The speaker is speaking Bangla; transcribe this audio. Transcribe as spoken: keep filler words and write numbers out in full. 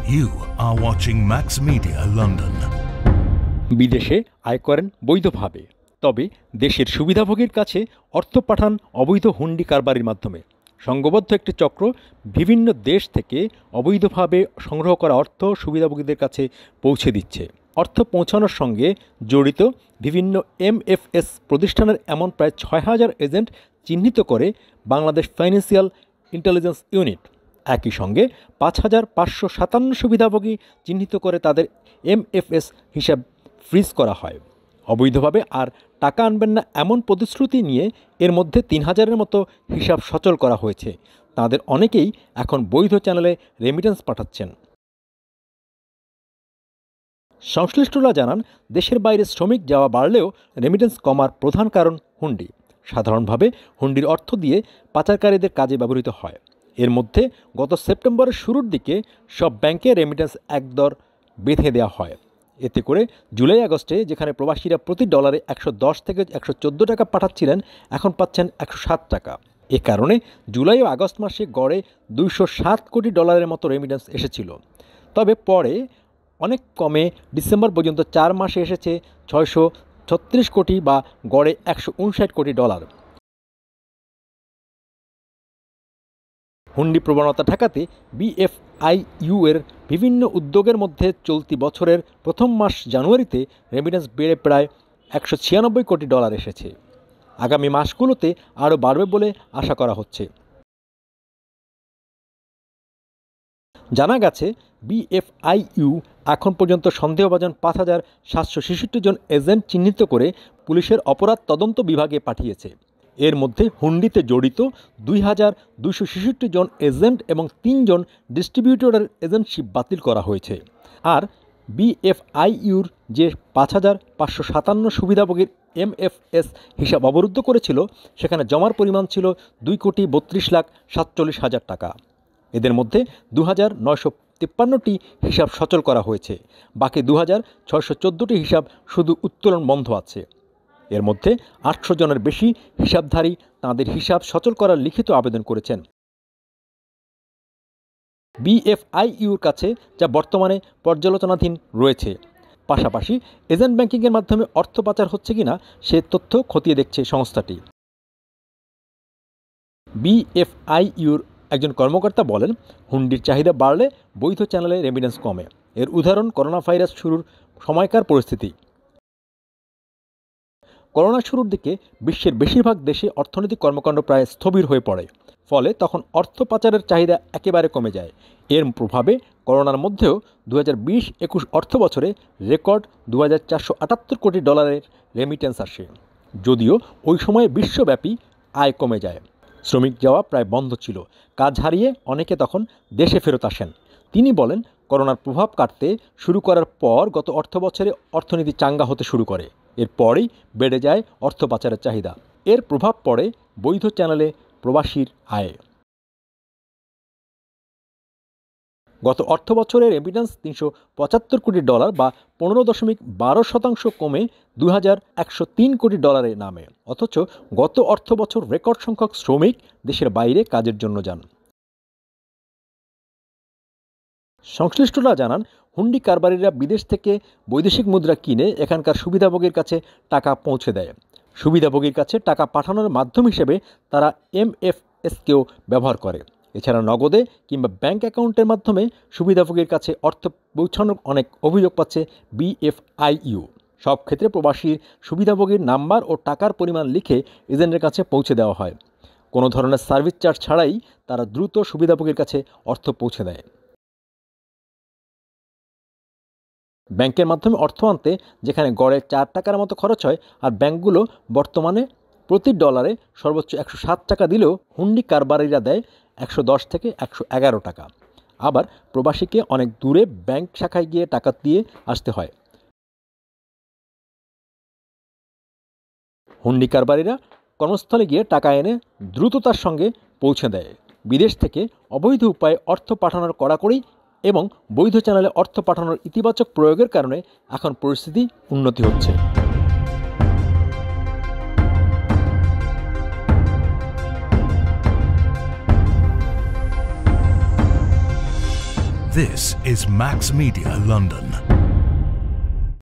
You are watching Max Media London. বিদেশে আয় করেন বৈধভাবে, তবে দেশের সুবিধাভোগীর কাছে অর্থ পাঠান অবৈধ হুন্ডি কারবারির মাধ্যমে। সংঘবদ্ধ একটি চক্র বিভিন্ন দেশ থেকে অবৈধভাবে সংগ্রহ করা অর্থ সুবিধাভোগীদের কাছে পৌঁছে দিচ্ছে। অর্থ পৌঁছানোর সঙ্গে জড়িত বিভিন্ন এমএফএস প্রতিষ্ঠানের এমন প্রায় ছয় হাজার এজেন্ট চিহ্নিত করে বাংলাদেশ ফাইন্যান্সিয়াল ইন্টেলিজেন্স ইউনিট। একই সঙ্গে পাঁচ হাজার পাঁচশো সাতান্ন সুবিধাভোগী চিহ্নিত করে তাদের এমএফএস হিসাব ফ্রিজ করা হয়। অবৈধভাবে আর টাকা আনবেন না এমন প্রতিশ্রুতি নিয়ে এর মধ্যে তিন হাজারের মতো হিসাব সচল করা হয়েছে। তাদের অনেকেই এখন বৈধ চ্যানেলে রেমিটেন্স পাঠাচ্ছেন। সংশ্লিষ্টরা জানান, দেশের বাইরে শ্রমিক যাওয়া বাড়লেও রেমিটেন্স কমার প্রধান কারণ হুন্ডি। সাধারণভাবে হুন্ডির অর্থ দিয়ে পাচারকারীদের কাজে ব্যবহৃত হয়। এর মধ্যে গত সেপ্টেম্বরের শুরুর দিকে সব ব্যাংকে রেমিটেন্স একদর বেঁধে দেওয়া হয়। এতে করে জুলাই আগস্টে যেখানে প্রবাসীরা প্রতি ডলারে একশো দশ থেকে একশো চোদ্দো টাকা পাঠাচ্ছিলেন, এখন পাচ্ছেন একশো সাত টাকা। এ কারণে জুলাই ও আগস্ট মাসে গড়ে দুইশো সাত কোটি ডলারের মতো রেমিটেন্স এসেছিল। তবে পরে অনেক কমে ডিসেম্বর পর্যন্ত চার মাসে এসেছে ছয়শো ছত্রিশ কোটি বা গড়ে একশো উনষাট কোটি ডলার। হুন্ডি প্রবণতা ঠেকাতে বিএফআইইউ এর বিভিন্ন উদ্যোগের মধ্যে চলতি বছরের প্রথম মাস জানুয়ারিতে রেমিটেন্স বেড়ে প্রায় একশো ছিয়ানব্বই কোটি ডলার এসেছে। আগামী মাসগুলোতে আরও বাড়বে বলে আশা করা হচ্ছে। জানা গেছে, বিএফআইইউ এখন পর্যন্ত সন্দেহভাজন পাঁচ হাজার সাতশো ছেষট্টি জন এজেন্ট চিহ্নিত করে পুলিশের অপরাধ তদন্ত বিভাগে পাঠিয়েছে। এর মধ্যে হুন্ডিতে জড়িত দুই হাজার দুইশো ছেষট্টি জন এজেন্ট এবং তিনজন ডিস্ট্রিবিউটরের এজেন্টশিপ বাতিল করা হয়েছে। আর বিএফআইইউর যে পাঁচ হাজার পাঁচশো সাতান্ন সুবিধাভোগীর এমএফএস হিসাব অবরুদ্ধ করেছিল, সেখানে জমার পরিমাণ ছিল দুই কোটি বত্রিশ লাখ সাতচল্লিশ হাজার টাকা। এদের মধ্যে দু হাজার নয়শো তিপ্পান্নটি হিসাব সচল করা হয়েছে। বাকি দু হাজার ছয়শো চোদ্দোটি হিসাব শুধু উত্তোলন বন্ধ আছে। এর মধ্যে আটশো জনের বেশি হিসাবধারী তাঁদের হিসাব সচল করার লিখিত আবেদন করেছেন। বিএফআইইউর কাছে যা বর্তমানে পর্যালোচনাধীন রয়েছে। পাশাপাশি এজেন্ট ব্যাংকিংয়ের মাধ্যমে অর্থ পাচার হচ্ছে কিনা সে তথ্য খতিয়ে দেখছে সংস্থাটি। বিএফআইইউর একজন কর্মকর্তা বলেন, হুন্ডির চাহিদা বাড়লে বৈধ চ্যানেলে রেমিটেন্স কমে। এর উদাহরণ করোনা ভাইরাস শুরুর সময়কার পরিস্থিতি। করোনা শুরুর দিকে বিশ্বের বেশিরভাগ দেশে অর্থনৈতিক কর্মকাণ্ড প্রায় স্থবির হয়ে পড়ে। ফলে তখন অর্থ পাচারের চাহিদা একেবারে কমে যায়। এর প্রভাবে করোনার মধ্যেও দু হাজার বিশ একুশ অর্থ বছরে রেকর্ড দু হাজার চারশো আটাত্তর কোটি ডলারের রেমিটেন্স আসে। যদিও ওই সময়ে বিশ্বব্যাপী আয় কমে যায়। শ্রমিক যাওয়া প্রায় বন্ধ ছিল। কাজ হারিয়ে অনেকে তখন দেশে ফেরত আসেন। তিনি বলেন, করোনার প্রভাব কাটতে শুরু করার পর গত অর্থ বছরে অর্থনীতি চাঙ্গা হতে শুরু করে। এরপরেই বেড়ে যায় অর্থ পাচারের চাহিদা। এর প্রভাব পড়ে বৈধ চ্যানেলে প্রবাসীর আয়ে। গত অর্থ বছরে রেমিটেন্স তিনশো পঁচাত্তর কোটি ডলার বা পনেরো দশমিক বারো শতাংশ কমে দুই হাজার একশো তিন কোটি ডলারে নামে। অথচ গত অর্থ বছর রেকর্ড সংখ্যক শ্রমিক দেশের বাইরে কাজের জন্য যান। সংশ্লিষ্টরা জানান, হুন্ডি কারবারিরা বিদেশ থেকে বৈদেশিক মুদ্রা কিনে এখানকার সুবিধাভোগীর কাছে টাকা পৌঁছে দেয়। সুবিধাভোগীর কাছে টাকা পাঠানোর মাধ্যম হিসেবে তারা এমএফএসকেও ব্যবহার করে। এছাড়া নগদে কিংবা ব্যাংক অ্যাকাউন্টের মাধ্যমে সুবিধাভোগীর কাছে অর্থ পৌঁছানোর অনেক অভিযোগ পাচ্ছে বিএফআইইউ। সব ক্ষেত্রে প্রবাসীর সুবিধাভোগীর নাম্বার ও টাকার পরিমাণ লিখে এজেন্টের কাছে পৌঁছে দেওয়া হয়। কোনো ধরনের সার্ভিস চার্জ ছাড়াই তারা দ্রুত সুবিধাভোগীর কাছে অর্থ পৌঁছে দেয়। ব্যাংকের মাধ্যমে অর্থ আনতে যেখানে গড়ে চার টাকার মতো খরচ হয়, আর ব্যাংকগুলো বর্তমানে প্রতি ডলারে সর্বোচ্চ একশো সাত টাকা দিলেও হুন্ডি কারবারিরা দেয় একশো দশ থেকে একশো এগারো টাকা। আবার প্রবাসীকে অনেক দূরে ব্যাংক শাখায় গিয়ে টাকা দিয়ে আসতে হয়। হুন্ডি কারবারিরা কর্মস্থলে গিয়ে টাকা এনে দ্রুততার সঙ্গে পৌঁছে দেয়। বিদেশ থেকে অবৈধ উপায়ে অর্থ পাঠানোর কড়াকড়ি এবং বৈধ চ্যানেলে অর্থ পাঠানোর ইতিবাচক প্রয়োগের কারণে এখন পরিস্থিতি উন্নতি হচ্ছে। This is Maxx Media London.